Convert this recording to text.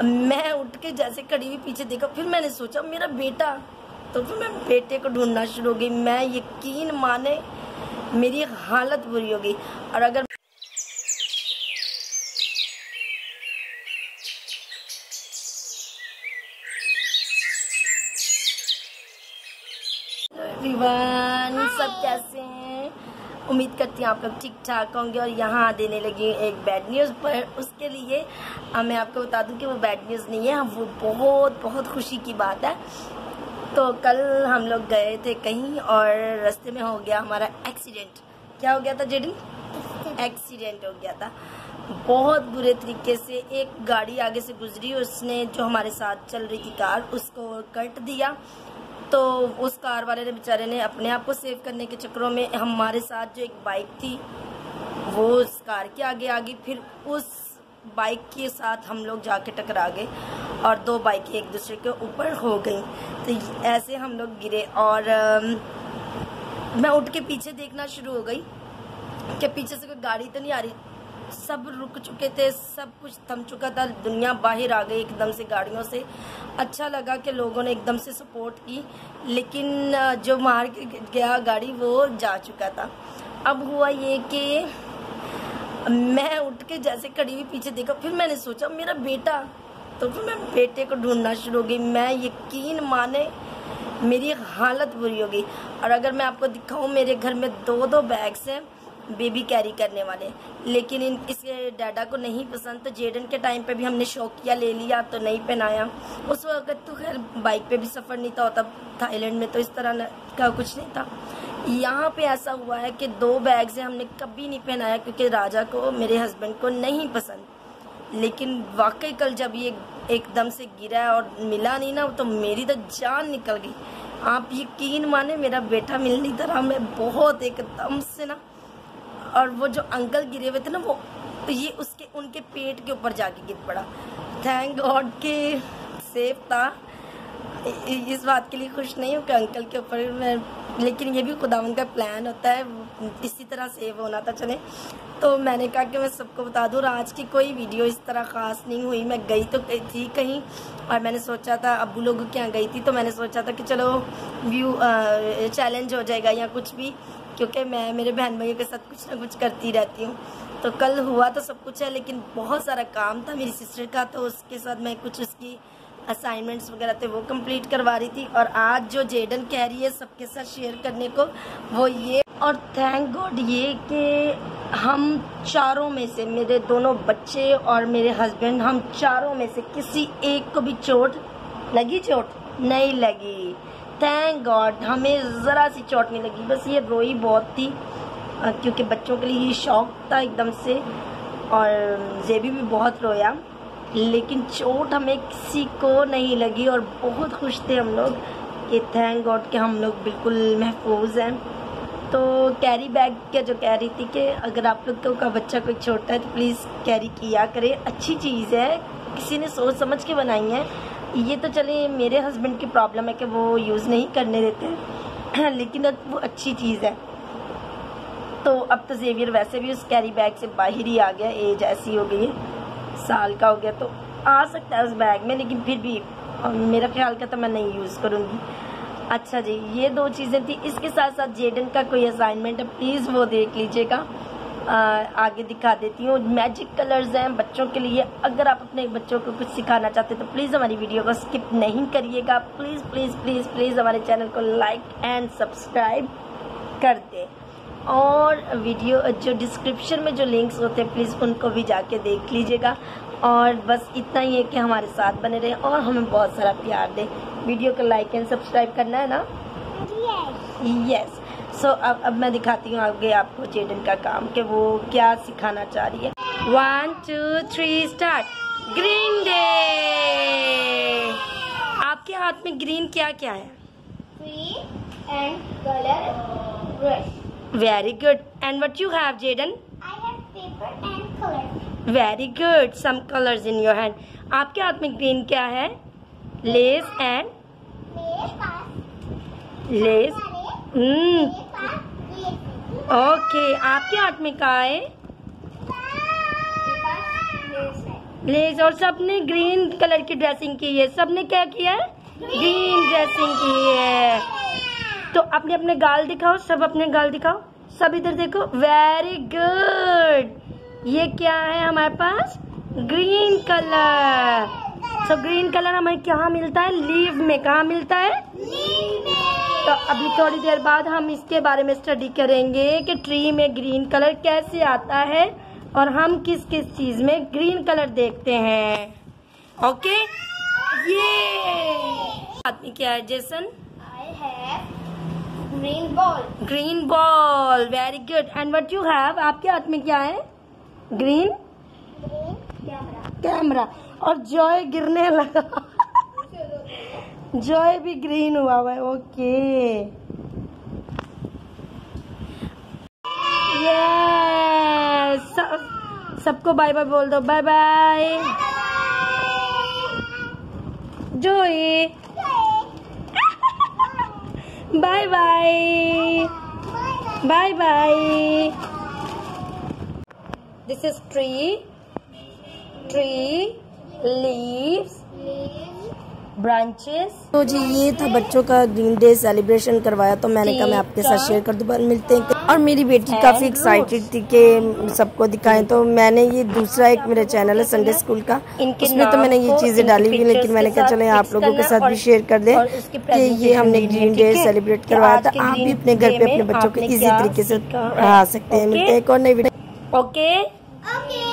मैं उठ के जैसे खड़ी हुई पीछे देखा, फिर मैंने सोचा मेरा बेटा, तो फिर मैं बेटे को ढूंढना शुरू हो गई। मैं यकीन माने मेरी हालत बुरी हो गई। और अगर एवरीवन, सब कैसे हैं? उम्मीद करती हूँ आप लोग ठीक ठाक होंगे। और यहाँ देने लगी एक बैड न्यूज़, पर उसके लिए मैं आपको बता दूँ कि वो बैड न्यूज़ नहीं है, वो बहुत बहुत खुशी की बात है। तो कल हम लोग गए थे कहीं और रास्ते में हो गया हमारा एक्सीडेंट। क्या हो गया था जेडी? एक्सीडेंट हो गया था बहुत बुरे तरीके से। एक गाड़ी आगे से गुजरी, उसने जो हमारे साथ चल रही थी कार, उसको कट दिया। तो उस कार वाले ने बेचारे ने अपने आप को सेव करने के चक्करों में हमारे साथ जो एक बाइक थी वो उस कार के आगे आ गई, फिर उस बाइक के साथ हम लोग जाके टकरा गए और दो बाइकें एक दूसरे के ऊपर हो गई। तो ऐसे हम लोग गिरे और मैं उठ के पीछे देखना शुरू हो गई कि पीछे से कोई गाड़ी तो नहीं आ रही। सब रुक चुके थे, सब कुछ थम चुका था, दुनिया बाहर आ गई एकदम से गाड़ियों से। अच्छा लगा कि लोगों ने एकदम से सपोर्ट की, लेकिन जो मार के गया गाड़ी वो जा चुका था। अब हुआ ये कि मैं उठ के जैसे खड़ी हुई पीछे देखा, फिर मैंने सोचा मेरा बेटा, तो फिर मैं बेटे को ढूंढना शुरू हो गई। मैं यकीन माने मेरी हालत बुरी हो गई। और अगर मैं आपको दिखाऊं, मेरे घर में दो बैग्स हैं बेबी कैरी करने वाले, लेकिन इसके डैडा को नहीं पसंद। तो जेडन के टाइम पे भी हमने शौकिया ले लिया तो नहीं पहनाया। उस वक्त तो खैर बाइक पे भी सफ़र नहीं था, तब थाईलैंड में तो इस तरह का कुछ नहीं था। यहाँ पे ऐसा हुआ है कि दो बैग्स हैं, हमने कभी नहीं पहनाया क्योंकि राजा को, मेरे हस्बैंड को नहीं पसंद। लेकिन वाकई कल जब ये एकदम से गिरा और मिला नहीं ना, तो मेरी तो जान निकल गई। आप यकीन माने मेरा बेटा मिल नहीं था। मैं बहुत एकदम से ना, और वो जो अंकल गिरे हुए थे ना, वो ये उनके पेट के ऊपर जाके गिर पड़ा। थैंक गॉड के सेफ था। इस बात के लिए खुश नहीं हूँ कि अंकल के ऊपर मैं, लेकिन ये भी खुदावन का प्लान होता है, इसी तरह सेव होना था। चले, तो मैंने कहा कि मैं सबको बता दूँ, आज की कोई वीडियो इस तरह ख़ास नहीं हुई। मैं गई तो थी कहीं, और मैंने सोचा था अब्बू लोगों के यहाँ गई थी, तो मैंने सोचा था कि चलो व्यू चैलेंज हो जाएगा या कुछ भी, क्योंकि मैं मेरे बहन भाइयों के साथ कुछ ना कुछ करती रहती हूँ। तो कल हुआ तो सब कुछ है, लेकिन बहुत सारा काम था मेरी सिस्टर का, तो उसके साथ मैं कुछ उसकी असाइनमेंट्स वगैरह थे वो कंप्लीट करवा रही थी। और आज जो जेडन कह रही है सबके साथ शेयर करने को, वो ये, और थैंक गॉड ये कि हम चारों में से, मेरे दोनों बच्चे और मेरे हस्बैंड, हम चारों में से किसी एक को भी चोट लगी? चोट नहीं लगी, थैंक गॉड। हमें ज़रा सी चोट नहीं लगी, बस ये रोई बहुत थी क्योंकि बच्चों के लिए ये शौक था एकदम से, और जेबी भी बहुत रोया, लेकिन चोट हमें किसी को नहीं लगी। और बहुत खुश थे हम लोग कि थैंक गॉड कि हम लोग बिल्कुल महफूज हैं। तो कैरी बैग क्या जो कह रही थी कि अगर आप लोग का बच्चा कोई छोटा है तो प्लीज़ कैरी किया करे, अच्छी चीज़ है, किसी ने सोच समझ के बनाई है। ये तो चले मेरे हस्बैंड की प्रॉब्लम है कि वो यूज़ नहीं करने देते लेकिन वो अच्छी चीज़ है। तो अब तो जेवियर वैसे भी उस कैरी बैग से बाहर ही आ गया, एज ऐसी हो गई है, साल का हो गया, तो आ सकता है उस बैग में, लेकिन फिर भी मेरा ख्याल का तो मैं नहीं यूज़ करूँगी। अच्छा जी, ये दो चीज़ें थी। इसके साथ साथ जेडन का कोई असाइनमेंट है, प्लीज़ वो देख लीजिएगा। आगे दिखा देती हूँ। मैजिक कलर्स हैं बच्चों के लिए। अगर आप अपने बच्चों को कुछ सिखाना चाहते तो प्लीज़ हमारी वीडियो को स्किप नहीं करिएगा। प्लीज़ प्लीज़ प्लीज़ प्लीज़ हमारे चैनल को लाइक एंड सब्सक्राइब कर दें, और वीडियो जो डिस्क्रिप्शन में जो लिंक्स होते हैं प्लीज़ उनको भी जाके देख लीजिएगा। और बस इतना ही है कि हमारे साथ बने रहें और हमें बहुत सारा प्यार दें। वीडियो को लाइक एंड सब्सक्राइब करना है ना? यस। सो अब मैं दिखाती हूँ आगे आपको जेडन का काम कि वो क्या सिखाना चाह रही है। 1 2 3 स्टार्ट। Green day. आपके हाथ में ग्रीन क्या क्या है? Green and color red. Very good. And what you have, Jaden? I have paper and color. Very good. Some colors in your hand. आपके हाथ में ग्रीन क्या है? Lace and lace. Okay. आपके हाथ में क्या है? लेस, और सबने ग्रीन कलर की ड्रेसिंग की है। सबने क्या किया है? ग्रीन ड्रेसिंग की है। तो अपने अपने गाल दिखाओ, सब अपने गाल दिखाओ, सब इधर देखो। Very good. ये क्या है हमारे पास? Green colour. तो ग्रीन कलर हमें कहाँ मिलता है? लीव में। कहाँ मिलता है? तो अभी थोड़ी देर बाद हम इसके बारे में स्टडी करेंगे कि ट्री में ग्रीन कलर कैसे आता है और हम किस किस चीज में ग्रीन कलर देखते हैं। ओके, ये हाथ में क्या है Jason? I have green ball. Green ball. Very good. And what you have? आपके हाथ में क्या है? Green Green camera. कैमरा। और जॉय गिरने लगा। जॉय भी ग्रीन हुआ है। Okay, yes. सबको बाय बाय बोल दो। Bye bye Joy. Bye bye bye bye. This is tree, leaves, branches. तो जी ये था बच्चों का ग्रीन डे सेलिब्रेशन करवाया, तो मैंने कहा मैं आपके साथ शेयर कर दूं। पर मिलते हैं। और मेरी बेटी काफी एक्साइटेड थी कि सबको दिखाएं, तो मैंने ये दूसरा एक मेरा चैनल है संडे स्कूल का, उसमें तो मैंने ये चीजें डाली हुई, लेकिन मैंने कहा चले आप लोगों के साथ भी शेयर कर दें कि ये हमने ग्रीन डे सेलिब्रेट करवाया था। आप भी अपने घर पे अपने बच्चों को इजी तरीके से पढ़ा सकते हैं। मिलते हैं एक और नई वीडियो। ओके।